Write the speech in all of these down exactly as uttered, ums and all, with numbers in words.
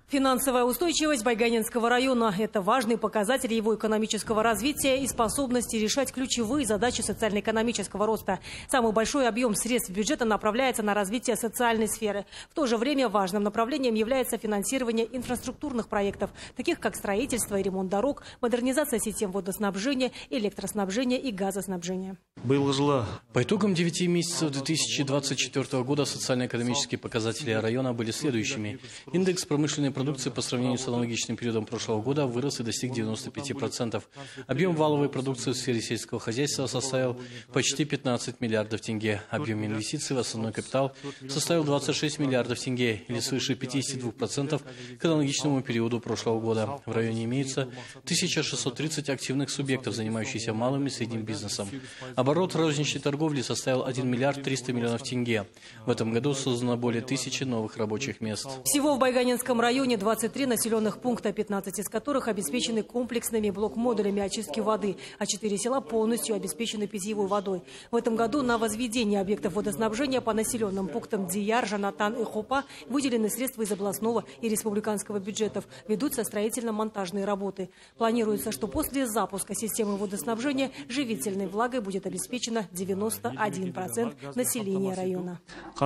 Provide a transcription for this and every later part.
Финансовая устойчивость Байганинского района – это важный показатель его экономического развития и способности решать ключевые задачи социально-экономического роста. Самый большой объем средств бюджета направляется на развитие социальной сферы. В то же время важным направлением является финансирование инфраструктурных проектов, таких как строительство и ремонт дорог, модернизация систем водоснабжения, электроснабжения и газоснабжения. По итогам девяти месяцев две тысячи двадцать четвёртого года социально-экономические показатели района были следующими. Индекс промышленной продукции по сравнению с аналогичным периодом прошлого года вырос и достиг девяноста пяти процентов. Объем валовой продукции в сфере сельского хозяйства составил почти пятнадцать миллиардов тенге. Объем инвестиций в основной капитал составил двадцать шесть миллиардов тенге, или свыше пятидесяти двух процентов к аналогичному периоду прошлого года. В районе имеется тысяча шестьсот тридцать активных субъектов, занимающихся малым и средним бизнесом. Оборот розничной торговли составил один миллиард триста миллионов тенге. В этом году создано более тысячи новых рабочих мест. Всего в Байганинском районе двадцать три населенных пункта, пятнадцать из которых обеспечены комплексными блок-модулями очистки воды, а четыре села полностью обеспечены питьевой водой. В этом году на возведение объектов водоснабжения по населенным пунктам Дияр, Жанатан и Хопа выделены средства из областного и республиканского бюджетов. Ведутся строительно-монтажные работы. Планируется, что после запуска системы водоснабжения живительной влагой будет обеспечено девяносто один процент населения района.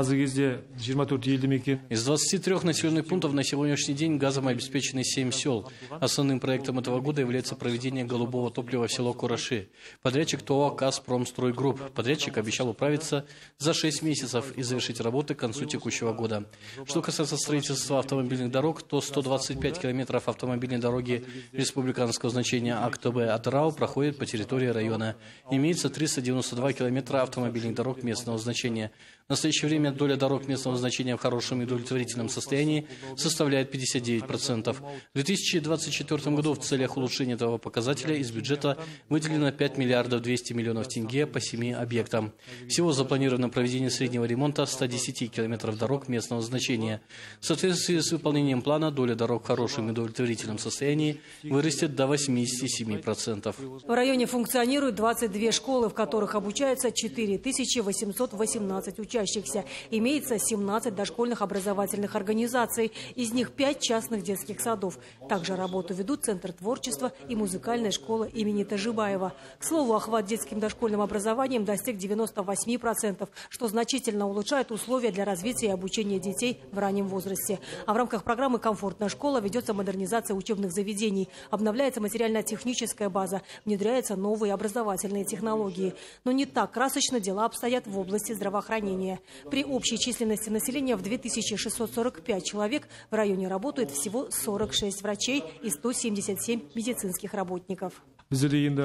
Из двадцати трёх населенных пунктов на сегодняшний день газом обеспечены семь сел. Основным проектом этого года является проведение голубого топлива в село Кураши. Подрядчик ТОА «Казпромстройгрупп». Подрядчик обещал управиться за шесть месяцев и завершить работы к концу текущего года. Что касается строительства автомобильных дорог, то сто двадцать пять километров автомобильной дороги республиканского значения Актубе-Атырау проходит по территории района. Имеется триста девяносто два километра автомобильных дорог местного значения. В настоящее время доля дорог местного значения в хорошем и удовлетворительном состоянии составляет пятьдесят девять процентов. В две тысячи двадцать четвёртом году в целях улучшения этого показателя из бюджета выделено пять миллиардов двести миллионов тенге по семи объектам. Всего запланировано проведение среднего ремонта ста десяти километров дорог местного значения. В соответствии с выполнением плана доля дорог в хорошем и удовлетворительном состоянии вырастет до восьмидесяти семи процентов. В районе функционируют двадцать две школы, в которых обучаются четыре тысячи восемьсот восемнадцать учащихся. Имеется семнадцать дошкольных образовательных организаций, из них пять частных детских садов. Также работу ведут Центр творчества и музыкальная школа имени Тажибаева. К слову, охват детским дошкольным образованием достиг девяноста восьми процентов, что значительно улучшает условия для развития и обучения детей в раннем возрасте. А в рамках программы «Комфортная школа» ведется модернизация учебных заведений, обновляется материально-техническая база, внедряются новые образовательные технологии. Но не так красочно дела обстоят в области здравоохранения. При общей численности населения в две тысячи шестьсот сорок пять человек в районе работает всего сорок шесть врачей и сто семьдесят семь медицинских работников. Да,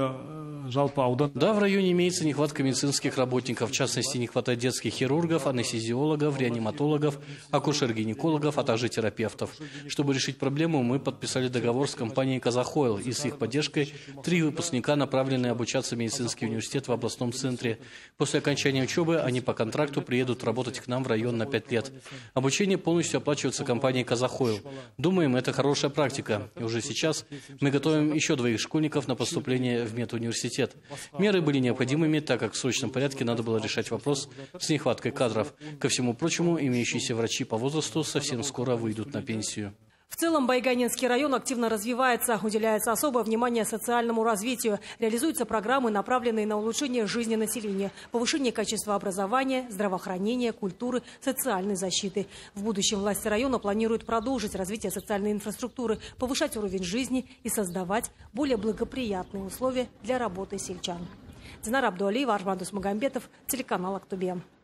в районе имеется нехватка медицинских работников, в частности, не хватает детских хирургов, анестезиологов, реаниматологов, акушер-гинекологов, а также терапевтов. Чтобы решить проблему, мы подписали договор с компанией «Казахойл», и с их поддержкой три выпускника направлены обучаться в медицинский университет в областном центре. После окончания учебы они по контракту приедут работать к нам в район на пять лет. Обучение полностью оплачивается компанией «Казахойл». Думаем, это хорошая практика. И уже сейчас мы готовим еще двоих школьников на поступление поступления в медуниверситет. Меры были необходимыми, так как в срочном порядке надо было решать вопрос с нехваткой кадров. Ко всему прочему, имеющиеся врачи по возрасту совсем скоро выйдут на пенсию. В целом Байганинский район активно развивается, уделяется особое внимание социальному развитию, реализуются программы, направленные на улучшение жизни населения, повышение качества образования, здравоохранения, культуры, социальной защиты. В будущем власти района планируют продолжить развитие социальной инфраструктуры, повышать уровень жизни и создавать более благоприятные условия для работы сельчан. Динара Абдуалиева, Арман Дусмагамбетов, телеканал Актубе.